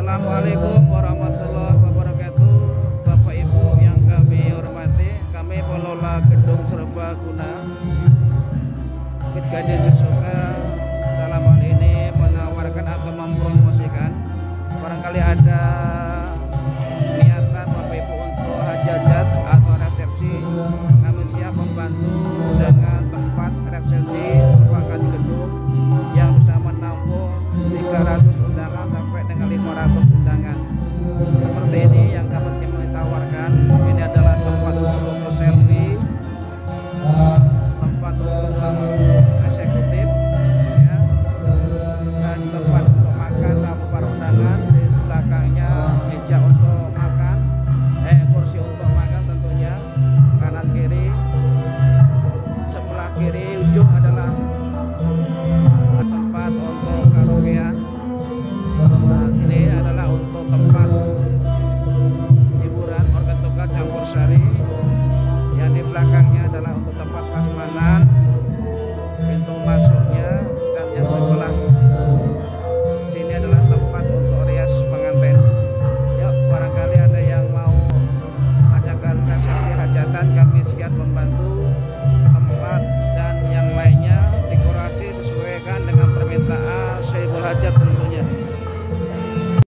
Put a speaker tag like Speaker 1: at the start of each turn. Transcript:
Speaker 1: Assalamualaikum warahmatullahi wabarakatuh. Bapak Ibu yang kami hormati, kami pengelola gedung serbaguna Bukit Gading Susoka dalam hal ini menawarkan atau mempromosikan barangkali ada niatan Bapak Ibu untuk hajat atau resepsi, kami siap membantu dengan tempat resepsi sepakat gedung yang bisa menampung 300 undangan sampai dengan 500 undangan. Seperti ini yang dapat kami tawarkan. Ini adalah tempat untuk foto selfie, tempat untuk tamu eksekutif, ya, dan tempat untuk makan tamu para undangan. Di belakangnya meja untuk makan, kursi untuk makan tentunya, kanan kiri. Sebelah kiri ujung adalah tempat untuk karaokean. Nah, ini adalah untuk tempat hiburan organ tunggal campur sari. Yang di belakangnya adalah untuk tempat